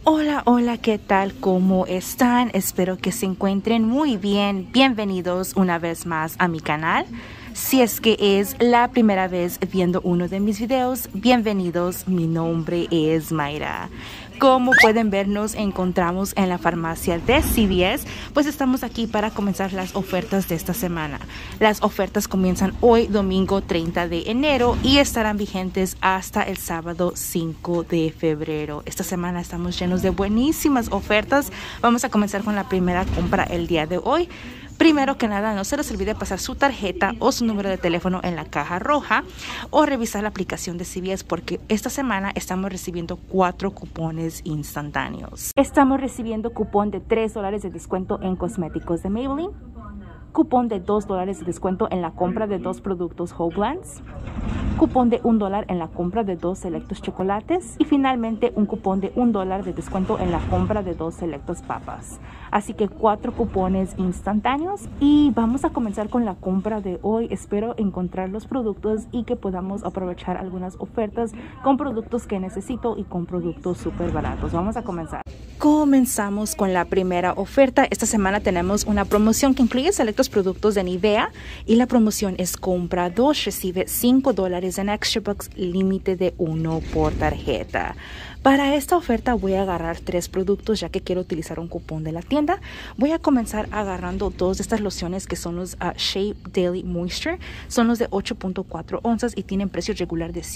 Hola, hola, ¿qué tal? ¿Cómo están? Espero que se encuentren muy bien. Bienvenidos una vez más a mi canal. Si es que es la primera vez viendo uno de mis videos, bienvenidos. Mi nombre es Mayra. Como pueden ver, nos encontramos en la farmacia de CVS, pues estamos aquí para comenzar las ofertas de esta semana. Las ofertas comienzan hoy, domingo 30 de enero, y estarán vigentes hasta el sábado 5 de febrero. Esta semana estamos llenos de buenísimas ofertas. Vamos a comenzar con la primera compra el día de hoy. Primero que nada, no se les olvide pasar su tarjeta o su número de teléfono en la caja roja o revisar la aplicación de CVS porque esta semana estamos recibiendo 4 cupones instantáneos. Estamos recibiendo cupón de $3 de descuento en cosméticos de Maybelline, cupón de $2 de descuento en la compra de 2 productos Homelands, cupón de $1 en la compra de 2 selectos chocolates y finalmente un cupón de $1 de descuento en la compra de 2 selectos papas. Así que 4 cupones instantáneos y vamos a comenzar con la compra de hoy. Espero encontrar los productos y que podamos aprovechar algunas ofertas con productos que necesito y con productos súper baratos. Vamos a comenzar. Comenzamos con la primera oferta. Esta semana tenemos una promoción que incluye selectos productos de Nivea y la promoción es compra 2, recibe $5 en extra bucks, límite de 1 por tarjeta. Para esta oferta voy a agarrar 3 productos ya que quiero utilizar un cupón de la tienda. Voy a comenzar agarrando 2 de estas lociones que son los Shea Daily Moisture. Son los de 8.4 onzas y tienen precio regular de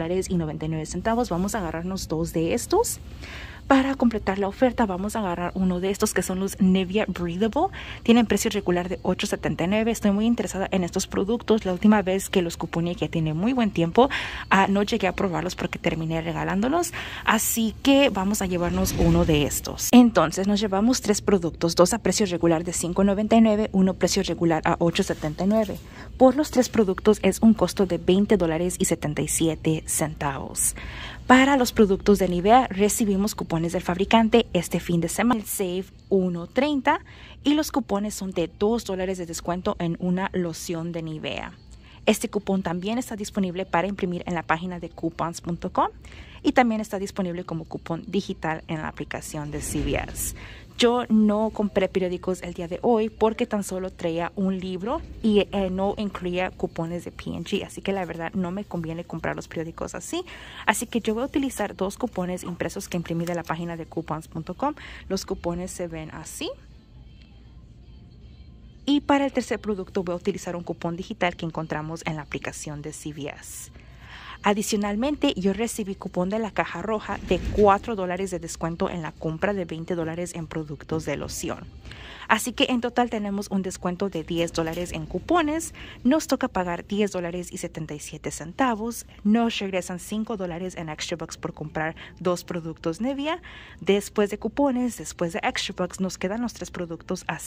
$5.99. Vamos a agarrarnos 2 de estos. Para completar la oferta vamos a agarrar uno de estos que son los Nivea Breathable. Tienen precio regular de $8.79. Estoy muy interesada en estos productos. La última vez que los cuponé, que tiene muy buen tiempo, no llegué a probarlos porque terminé regalándolos. Así que vamos a llevarnos uno de estos. Entonces nos llevamos 3 productos, 2 a precio regular de $5.99, uno precio regular a $8.79. Por los 3 productos es un costo de $20.77. Para los productos de Nivea recibimos cupones del fabricante este fin de semana, el Save 1.30, y los cupones son de $2 de descuento en una loción de Nivea. Este cupón también está disponible para imprimir en la página de coupons.com y también está disponible como cupón digital en la aplicación de CVS. Yo no compré periódicos el día de hoy porque tan solo traía un libro y no incluía cupones de P&G, así que la verdad no me conviene comprar los periódicos así. Así que yo voy a utilizar 2 cupones impresos que imprimí de la página de coupons.com. Los cupones se ven así. Y para el tercer producto voy a utilizar un cupón digital que encontramos en la aplicación de CVS. Adicionalmente, yo recibí cupón de la caja roja de $4 de descuento en la compra de $20 en productos de loción. Así que en total tenemos un descuento de $10 en cupones. Nos toca pagar $10.77. Nos regresan $5 en extra bucks por comprar 2 productos Nivea. Después de cupones, después de extra bucks, nos quedan los 3 productos a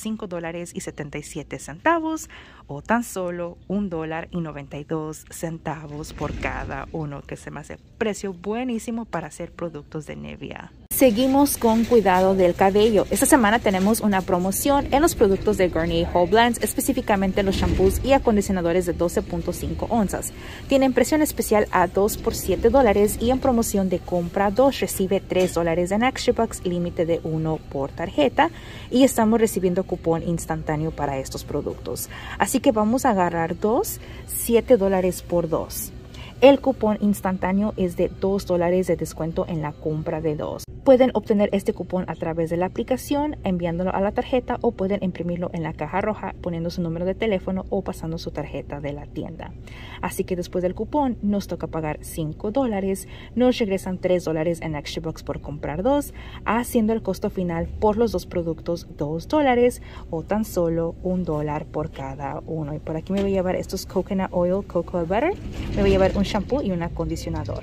$5.77 o tan solo $1.92 por cada uno, que se me hace precio buenísimo para hacer productos de Nivea. Seguimos con cuidado del cabello. Esta semana tenemos una promoción en los productos de Garnier Homelands, específicamente los shampoos y acondicionadores de 12.5 onzas. Tienen presión especial a 2 por $7 y en promoción de compra 2 recibe $3 en extra bucks, límite de 1 por tarjeta, y estamos recibiendo cupón instantáneo para estos productos. Así que vamos a agarrar 2, $7 por 2. El cupón instantáneo es de $2 de descuento en la compra de 2. Pueden obtener este cupón a través de la aplicación, enviándolo a la tarjeta, o pueden imprimirlo en la caja roja poniendo su número de teléfono o pasando su tarjeta de la tienda. Así que después del cupón nos toca pagar $5, nos regresan $3 en extra bucks por comprar 2, haciendo el costo final por los 2 productos $2 o tan solo $1 por cada uno. Y por aquí me voy a llevar estos Coconut Oil, Cocoa Butter, me voy a llevar un shampoo y un acondicionador.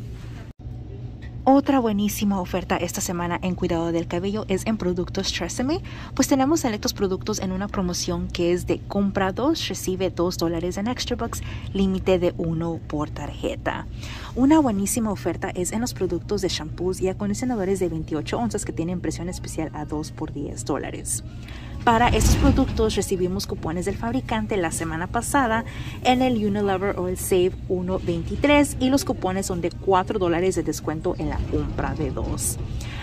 Otra buenísima oferta esta semana en cuidado del cabello es en productos TRESemmé, pues tenemos selectos productos en una promoción que es de compra 2, recibe $2 en extra bucks, límite de 1 por tarjeta. Una buenísima oferta es en los productos de shampoos y acondicionadores de 28 onzas que tienen presión especial a 2 por $10. Para estos productos recibimos cupones del fabricante la semana pasada en el Unilever Oil Save 1.23 y los cupones son de $4 de descuento en la compra de 2.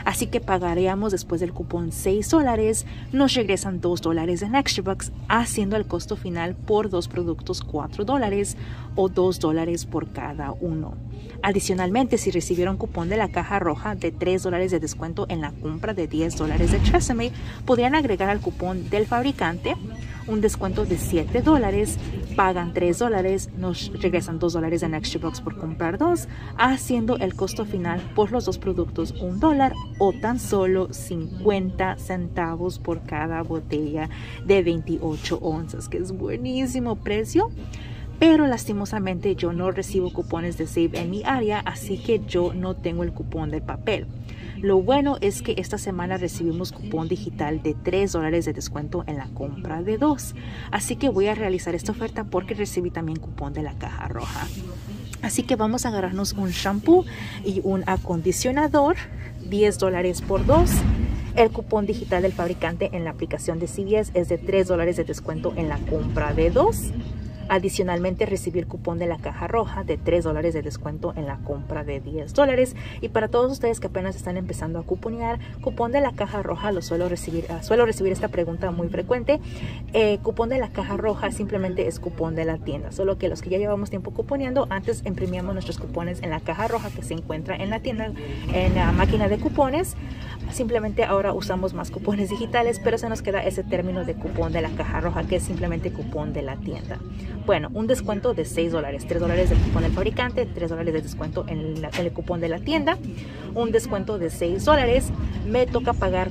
así que pagaríamos después del cupón $6, nos regresan $2 en Extra Bucks, haciendo el costo final por dos productos $4 o $2 por cada uno. Adicionalmente, si recibieron cupón de la caja roja de $3 de descuento en la compra de $10 de TRESemmé, podrían agregar al cupón del fabricante un descuento de $7, pagan $3, nos regresan $2 en Extra Bucks por comprar dos, haciendo el costo final por los dos productos $1 o tan solo 50 centavos por cada botella de 28 onzas, que es buenísimo precio. Pero lastimosamente yo no recibo cupones de Save en mi área, así que yo no tengo el cupón de papel. Lo bueno es que esta semana recibimos cupón digital de $3 de descuento en la compra de dos. Así que voy a realizar esta oferta porque recibí también cupón de la caja roja. Así que vamos a agarrarnos un shampoo y un acondicionador, $10 por dos. El cupón digital del fabricante en la aplicación de CVS es de $3 de descuento en la compra de dos. Adicionalmente, recibí el cupón de la caja roja de $3 de descuento en la compra de $10. Y para todos ustedes que apenas están empezando a cuponear, cupón de la caja roja lo suelo recibir esta pregunta muy frecuente. Cupón de la caja roja simplemente es cupón de la tienda, solo que los que ya llevamos tiempo cuponeando, antes imprimíamos nuestros cupones en la caja roja que se encuentra en la tienda, en la máquina de cupones. Simplemente ahora usamos más cupones digitales, pero se nos queda ese término de cupón de la caja roja, que es simplemente cupón de la tienda. Bueno, un descuento de $6, $3 del cupón del fabricante, $3 de descuento en el cupón de la tienda, un descuento de $6, me toca pagar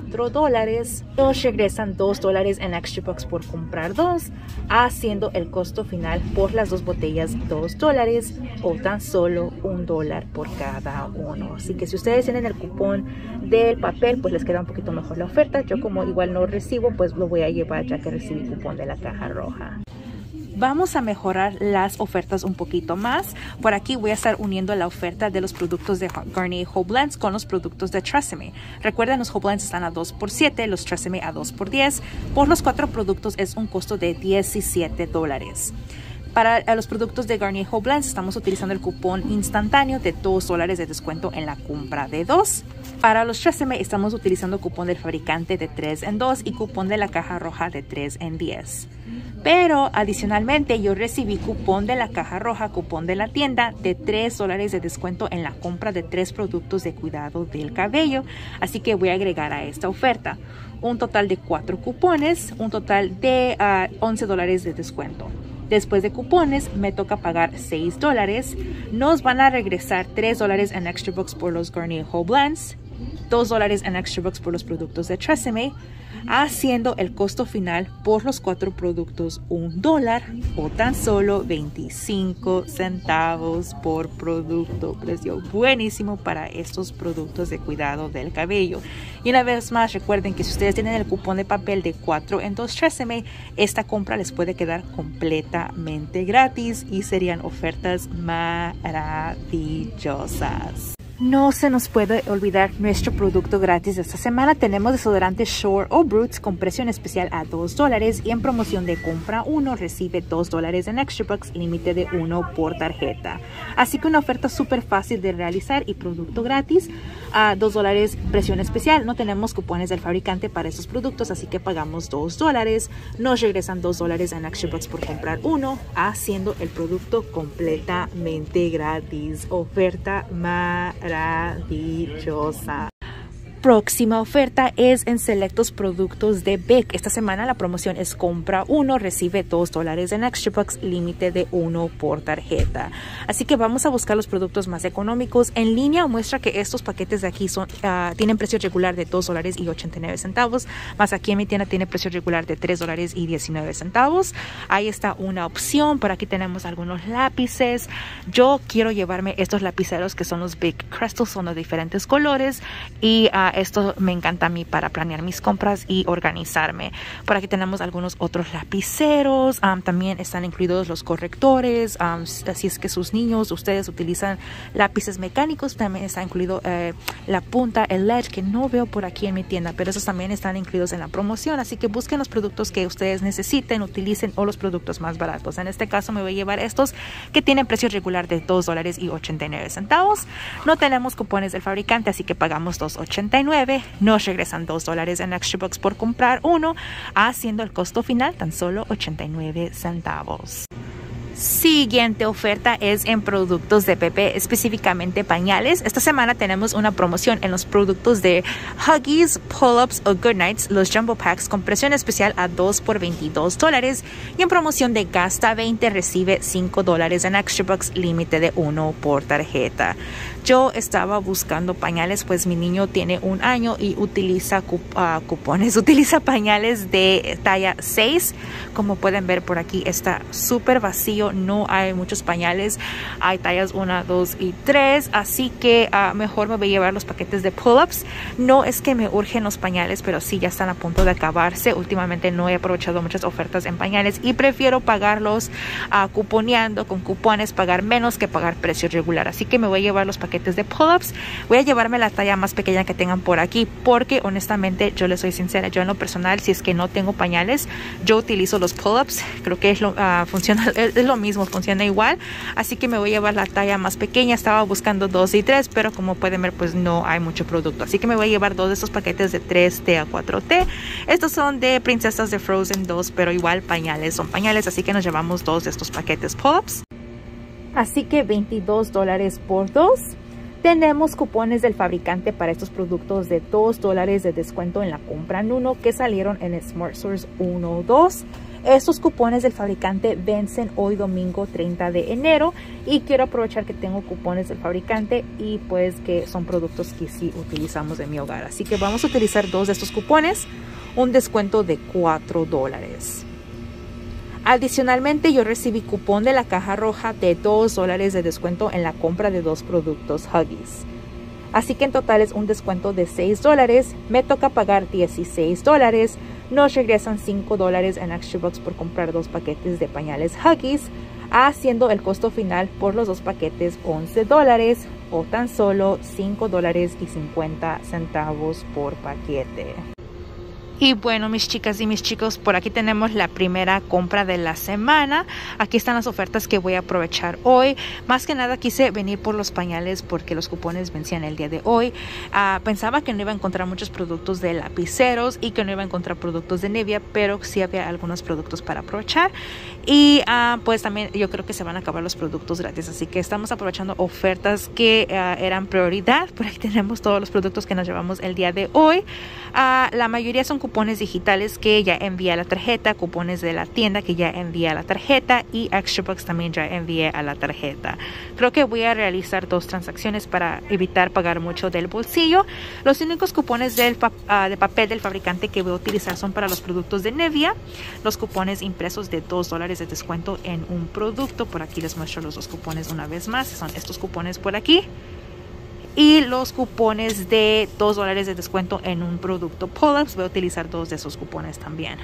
$4, nos regresan $2 en Extra Bucks por comprar dos, haciendo el costo final por las dos botellas $2 o tan solo $1 por cada uno. Así que si ustedes tienen el cupón del papel, pues les queda un poquito mejor la oferta. Yo como igual no recibo, pues lo voy a llevar ya que recibí cupón de la caja roja. Vamos a mejorar las ofertas un poquito más. Por aquí voy a estar uniendo la oferta de los productos de Garnier Whole Blends con los productos de TRESemmé. Recuerden, los Whole Blends están a 2 por 7, los TRESemmé a 2 por 10. Por los 4 productos es un costo de $17. Para los productos de Garnier Whole Blends estamos utilizando el cupón instantáneo de $2 de descuento en la compra de dos. Para los TRESemmé estamos utilizando cupón del fabricante de 3 en 2 y cupón de la caja roja de 3 en 10. Pero adicionalmente yo recibí cupón de la caja roja, cupón de la tienda de $3 de descuento en la compra de 3 productos de cuidado del cabello. Así que voy a agregar a esta oferta un total de 4 cupones, un total de $11 de descuento. Después de cupones me toca pagar $6. Nos van a regresar $3 en Extra Bucks por los Garnier Whole Blends, $2 en Extra Bucks por los productos de TRESemmé, haciendo el costo final por los 4 productos $1 o tan solo 25 centavos por producto. Precio buenísimo para estos productos de cuidado del cabello. Y una vez más, recuerden que si ustedes tienen el cupón de papel de 4 en 2 TRESemmé, esta compra les puede quedar completamente gratis y serían ofertas maravillosas. No se nos puede olvidar nuestro producto gratis de esta semana. Tenemos desodorante Shore o Brutes con precio en especial a $2 y en promoción de compra 1 recibe $2 en Extra Bucks, límite de 1 por tarjeta. Así que una oferta súper fácil de realizar y producto gratis a $2, precio en especial. No tenemos cupones del fabricante para estos productos, así que pagamos $2. Nos regresan $2 en Extra Bucks por comprar 1, haciendo el producto completamente gratis. Oferta maravillosa. Próxima oferta es en selectos productos de BIC. Esta semana la promoción es compra 1, recibe $2 en Extra Bucks, límite de 1 por tarjeta. Así que vamos a buscar los productos más económicos. En línea muestra que estos paquetes de aquí tienen precio regular de $2.89, más aquí en mi tienda tiene precio regular de $3.19. Ahí está una opción. Por aquí tenemos algunos lápices. Yo quiero llevarme estos lapiceros que son los BIC Crystal, son de diferentes colores y Esto me encanta a mí para planear mis compras y organizarme. Por aquí tenemos algunos otros lapiceros. También están incluidos los correctores. Así es que sus niños, ustedes utilizan lápices mecánicos, también está incluido la punta, el edge, que no veo por aquí en mi tienda, pero esos también están incluidos en la promoción. Así que busquen los productos que ustedes necesiten, utilicen, o los productos más baratos. En este caso me voy a llevar estos que tienen precio regular de $2.89. No tenemos cupones del fabricante, así que pagamos $2.89. Nos regresan $2 en Extra Bucks por comprar uno, haciendo el costo final tan solo 89 centavos. Siguiente oferta es en productos de Pepe, específicamente pañales. Esta semana tenemos una promoción en los productos de Huggies, Pull-Ups o Goodnights, los Jumbo Packs con presión especial a 2 por $22, y en promoción de Gasta 20 recibe $5 en Extra Bucks, límite de 1 por tarjeta. Yo estaba buscando pañales, pues mi niño tiene 1 año y utiliza cupones, utiliza pañales de talla 6. Como pueden ver por aquí está súper vacío, no hay muchos pañales, hay tallas 1, 2 y 3, así que mejor me voy a llevar los paquetes de Pull-Ups. No es que me urgen los pañales, pero sí ya están a punto de acabarse. Últimamente no he aprovechado muchas ofertas en pañales y prefiero pagarlos cuponeando con cupones, pagar menos que pagar precio regular. Así que me voy a llevar los paquetes de Pull-Ups. Voy a llevarme la talla más pequeña que tengan por aquí, porque honestamente yo les soy sincera, yo en lo personal, si es que no tengo pañales, yo utilizo los Pull-Ups. Creo que es lo mismo, funciona igual, así que me voy a llevar la talla más pequeña. Estaba buscando 2 y 3, pero como pueden ver, pues no hay mucho producto, así que me voy a llevar 2 de estos paquetes de 3T a 4T. Estos son de princesas de Frozen 2, pero igual pañales son pañales, así que nos llevamos 2 de estos paquetes Pull-Ups, así que $22 por 2. Tenemos cupones del fabricante para estos productos de $2 de descuento en la compra en uno, que salieron en Smart Source 1 o 2. Estos cupones del fabricante vencen hoy domingo 30 de enero y quiero aprovechar que tengo cupones del fabricante y pues que son productos que sí utilizamos en mi hogar. Así que vamos a utilizar 2 de estos cupones, un descuento de $4. Adicionalmente, yo recibí cupón de la caja roja de $2 de descuento en la compra de 2 productos Huggies. Así que en total es un descuento de $6. Me toca pagar $16. Nos regresan $5 en Extra Bucks por comprar 2 paquetes de pañales Huggies, haciendo el costo final por los 2 paquetes $11 o tan solo $5.50 por paquete. Y bueno, mis chicas y mis chicos, por aquí tenemos la primera compra de la semana. Aquí están las ofertas que voy a aprovechar hoy. Más que nada quise venir por los pañales porque los cupones vencían el día de hoy. Pensaba que no iba a encontrar muchos productos de lapiceros y que no iba a encontrar productos de Nivea, pero sí había algunos productos para aprovechar. Y pues también yo creo que se van a acabar los productos gratis, así que estamos aprovechando ofertas que eran prioridad. Por aquí tenemos todos los productos que nos llevamos el día de hoy. La mayoría son cupones digitales que ya envié a la tarjeta, cupones de la tienda que ya envié a la tarjeta y Extra Bucks también ya envié a la tarjeta. Creo que voy a realizar 2 transacciones para evitar pagar mucho del bolsillo. Los únicos cupones de papel del fabricante que voy a utilizar son para los productos de Nivea. Los cupones impresos de $2 de descuento en un producto. Por aquí les muestro los 2 cupones una vez más. Son estos cupones por aquí. Y los cupones de $2 de descuento en un producto Pull-Ups. Voy a utilizar 2 de esos cupones también.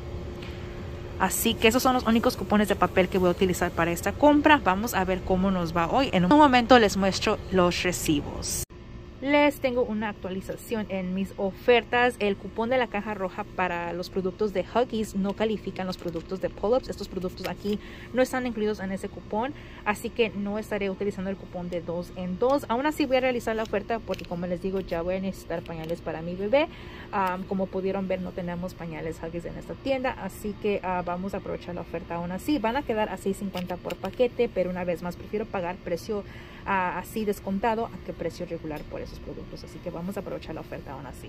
Así que esos son los únicos cupones de papel que voy a utilizar para esta compra. Vamos a ver cómo nos va hoy. En un momento les muestro los recibos. Les tengo una actualización en mis ofertas. El cupón de la caja roja para los productos de Huggies no califican los productos de Pull-Ups. Estos productos aquí no están incluidos en ese cupón, así que no estaré utilizando el cupón de 2 en 2. Aún así voy a realizar la oferta porque, como les digo, ya voy a necesitar pañales para mi bebé. Como pudieron ver, no tenemos pañales Huggies en esta tienda, así que vamos a aprovechar la oferta aún así. Van a quedar a $6.50 por paquete, pero una vez más prefiero pagar precio así descontado a que precio regular por esos productos, así que vamos a aprovechar la oferta aún así.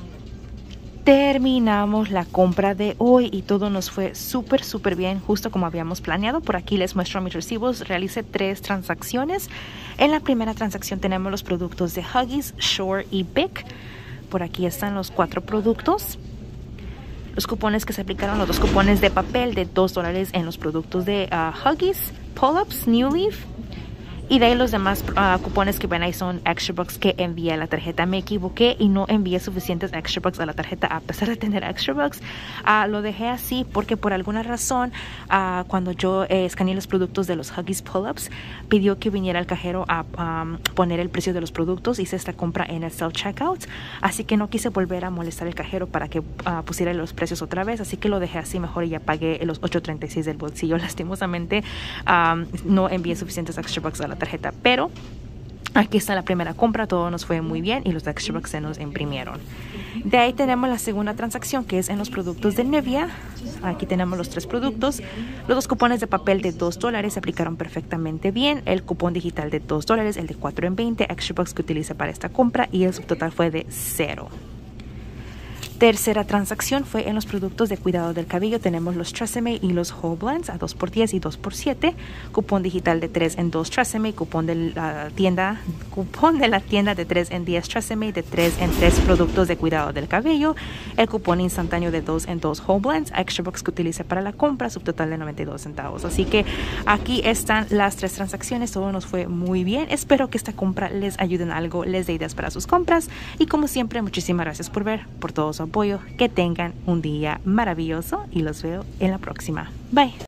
Terminamos la compra de hoy y todo nos fue súper bien, justo como habíamos planeado. Por aquí les muestro mis recibos. Realicé 3 transacciones. En la primera transacción tenemos los productos de Huggies, Shore y Bic. Por aquí están los 4 productos. Los cupones que se aplicaron, los 2 cupones de papel de $2 en los productos de Huggies, Pull-Ups, New Leaf. Y de ahí los demás cupones que ven ahí son extra bucks que envié a la tarjeta. Me equivoqué y no envié suficientes extra bucks a la tarjeta a pesar de tener extra bucks. Lo dejé así porque por alguna razón cuando yo escaneé los productos de los Huggies Pull-Ups, pidió que viniera el cajero a poner el precio de los productos. Hice esta compra en el self-checkout, así que no quise volver a molestar al cajero para que pusiera los precios otra vez, así que lo dejé así mejor y ya pagué los $8.36 del bolsillo. Lastimosamente no envié suficientes extra bucks a la tarjeta, pero aquí está la primera compra, todo nos fue muy bien y los extra bucks se nos imprimieron. De ahí tenemos la segunda transacción, que es en los productos de Nivea. Aquí tenemos los 3 productos. Los 2 cupones de papel de $2 se aplicaron perfectamente bien. El cupón digital de $2, el de 4 en 20 extra bucks que utilicé para esta compra, y el subtotal fue de 0. Tercera transacción fue en los productos de cuidado del cabello. Tenemos los Tresemme y los Whole Blends a 2x10 y 2x7. Cupón digital de 3 en 2 Tresemme. Cupón de la tienda de 3 en 10 Tresemme, de 3 en 3 productos de cuidado del cabello. El cupón instantáneo de 2 en 2 Whole Blends. Extra bucks que utilicé para la compra, subtotal de 92 centavos. Así que aquí están las 3 transacciones. Todo nos fue muy bien. Espero que esta compra les ayude en algo, les dé ideas para sus compras. Y como siempre, muchísimas gracias por ver, por todo su apoyo. Que tengan un día maravilloso y los veo en la próxima. Bye.